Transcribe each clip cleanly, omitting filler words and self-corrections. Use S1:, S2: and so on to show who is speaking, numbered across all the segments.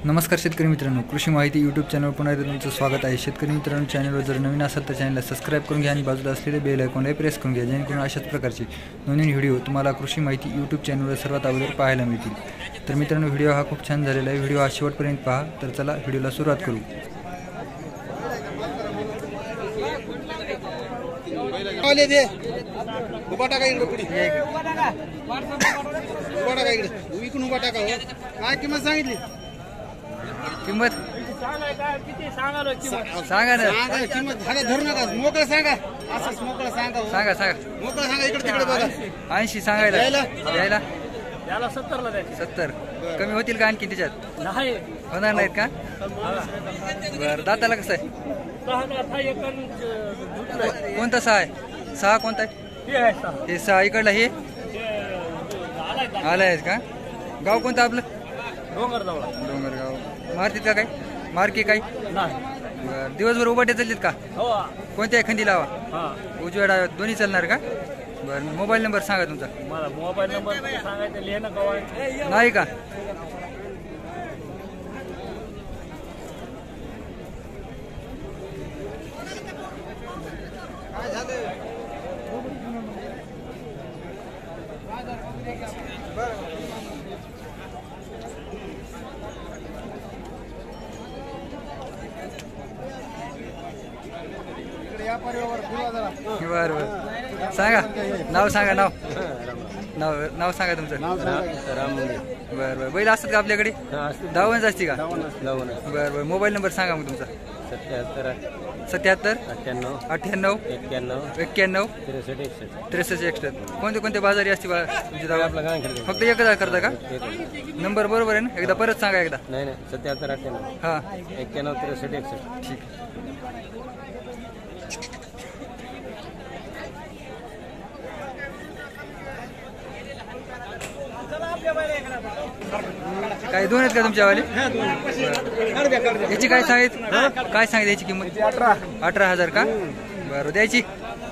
S1: नमस्कार शेतकरी मित्रांनो, कृषी माहिती यूट्यूब चॅनलवर पुन्हा एकदा तुमचं स्वागत आहे। शेतकरी मित्रांनो, चॅनलवर जर नवीन असाल तर चॅनलला सबस्क्राइब करून घ्या आणि बाजूला असलेले बेल आयकॉनला प्रेस करून घ्या, जेणेकरून अशाच प्रकारचे नवीन व्हिडिओ तुम्हाला कृषी माहिती यूट्यूब चॅनलवर सर्वात अगोदर पाहायला मिळतील। तर मित्रांनो, व्हिडिओ हा खूप छान झालेला आहे। व्हिडिओ हा शेवटपर्यंत पहा। तर चला व्हिडिओला सुरुवात करू।
S2: आले दे उभा टाका इकडे पुढे उभा टाका इकडे इकडून उभा टाका हो काय किंमत सांगितली
S1: किंमत सांगा ना।
S2: सांगा किंमत झालं धरू नका मोकळं सांगा असंच मोकळं सांगा हो.
S1: सांगा
S2: मोकळं सांगा इकडे तिकडे बघा
S1: 80 सांगायला
S2: द्यायला
S1: याला 70 ला द्यायचे 70 कमी होतील का आणखी त्याच्यात नाही होणार नाहीत का बरं दाताला कसं आहे कोणता सहा आहे सहा कोणता आहे हे सहा इकडला हे आलाय का गाव कोणतं आपलं डोंगरगाव मारतीत का काय मार्की काय बरं दिवसभर उभाटे चालतील का कोणत्या एखादी लावा उजव्या डाव्यात दोन्ही चालणार का बरं मोबाईल नंबर सांगा तुमचा
S3: मोबाईल नंबर सांगायचं लिहिणं
S1: नाही का बर बर सांगा नाव सांगा नाव सांगा तुमचं बर बर बैल असतात का आपल्याकडे दावण असते का बर बर मोबाईल नंबर सांगा मग तुमचा 77 98 91 63 61 कोणते कोणते बाजारी असते तुमची दावा फक्त एकच करता का नंबर बरोबर आहे ना एकदा परत सांगा एकदा
S3: नाही 77 98
S1: हा
S3: 91 63 61
S1: ठीक काय दोन आहेत का तुमच्यावाले याची काय सांगित याची किंमत 18,000 का बरं द्यायची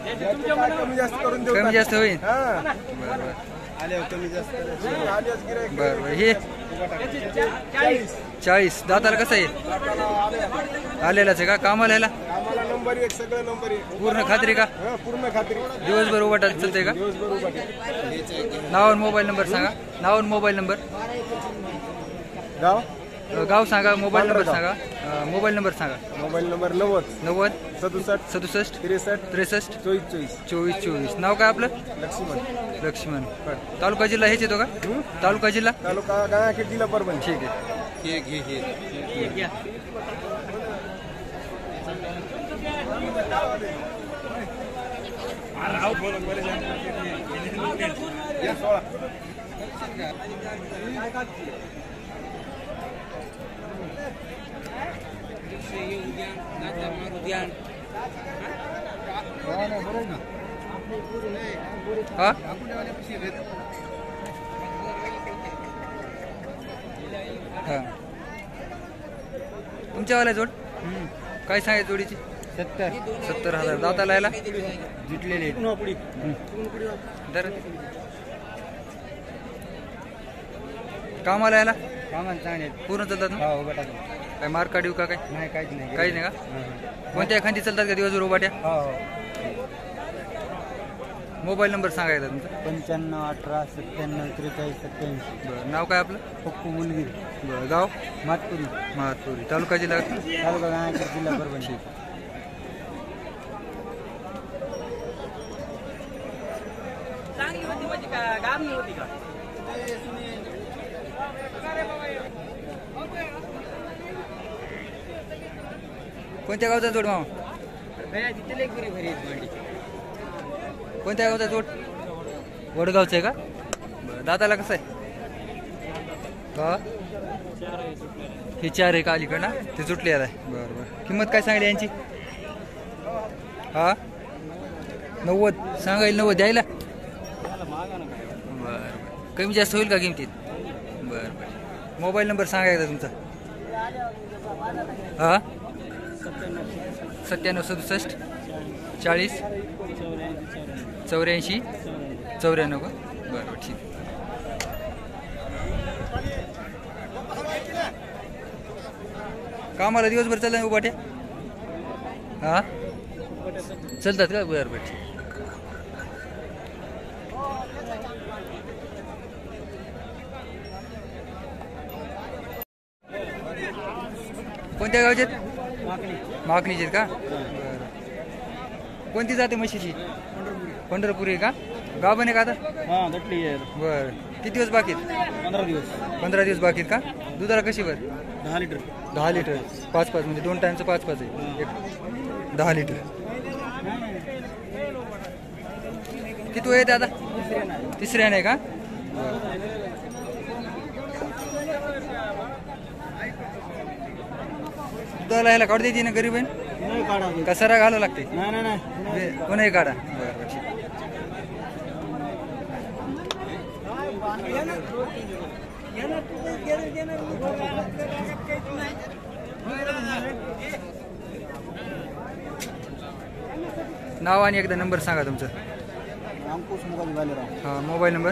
S1: कमी जास्त होईल बरं हे 40 दाताला कसं आहे आलेलाच आहे का कामाला यायला पूर्ण खात्री का
S2: पूर्ण खात्री
S1: दिवसभर उभा चालतंय का नाव मोबाईल नंबर सांगा नाव मोबाईल नंबर गाव सांगा मोबाईल नंबर सांगा मोबाईल नंबर सांगा
S2: मोबाईल नंबर 90 67 63
S1: 24 नाव काय आपलं लक्ष्मण तालुका जिल्हा हेच येतो का तालुका
S2: गंगाखेड जिल्हा परभणी
S1: ठीक आहे हा तुमच्यावाल्या जोड काय सांगायचं जोडीची 70,000 दाताला यायला जिटलेले कामाला यायला पूर्ण चालतात ना काय मार्क काढू का काय काहीच नाही का कोणत्या एखादी चालतात का दिवसभर उभाट्या मोबाईल नंबर सांगायचा तुमचा
S3: 95 18 97 43 87
S1: बरं नाव काय आपलं
S3: पप्पू मुलगी
S1: बरं गाव
S3: मातपुरी
S1: तालुका जिल्हा
S3: गंगाखेड जिल्हा परभणी
S1: कोणत्या गावचा जोड मामा कोणत्या गावचा जोड वडगावचं आहे का बरं दाताला कसं आहे का हे 4 आहे का अलीकडं ना ते सुटले आहे बरं किंमत काय सांगली यांची हा 90 सांगायला 90 द्यायला बरं कमी जास्त होईल का किमतीत बरं मोबाईल नंबर सांगा एकदा तुमचा हा 97 67 40 84 94 का बरं ठीक कामाला दिवसभर चालला उभाट्या हा चालतात का बरं बरं ठीक. कोणत्या गावचे मागणीचे का बरं. कोणती जाते म्हशीची पंढरपुरी का गाव बने का आता
S2: हा दटली
S1: बरं किती दिवस बाकी आहेत
S2: 15 दिवस
S1: 15 दिवस बाकी आहेत का दुधाला कशी बर
S2: 10 लिटर
S1: 10 लिटर 5-5 म्हणजे 2 टाइमचं 5-5 आहे एक 10 लिटर किती वय आहे आता तिसऱ्या नाही का दुधाला ह्याला काढू द्यायची ना गरीब आहे
S2: नाही काढा
S1: कसरा घालावं लागते
S2: नाही नाही नाही
S1: कोणही काढा बरं बरं ठीक. नाव आणि एकदा नंबर सांगा तुमचं
S2: अंकुश मुगाली बालेराव
S1: हा मोबाईल नंबर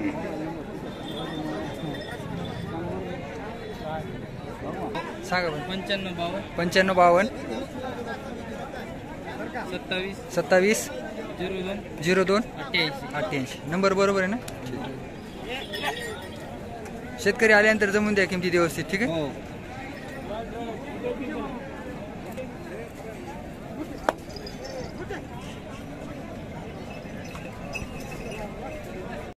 S1: सांगा बरं
S2: 95 52
S1: 55 52
S2: 27
S1: 27
S2: 02
S1: 02
S2: 88
S1: 88 नंबर बरोबर आहे ना शेतकरी आल्यानंतर जमून द्या किमती व्यवस्थित ठीक आहे
S2: हो